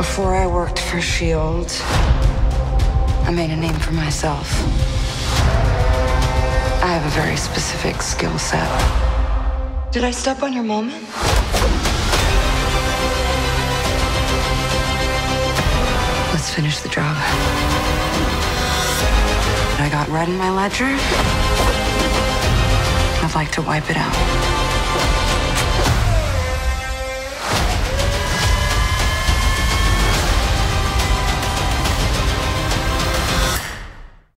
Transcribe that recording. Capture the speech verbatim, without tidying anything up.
Before I worked for SHIELD, I made a name for myself. I have a very specific skill set. Did I step on your moment? Let's finish the job. I got red in my ledger. I'd like to wipe it out.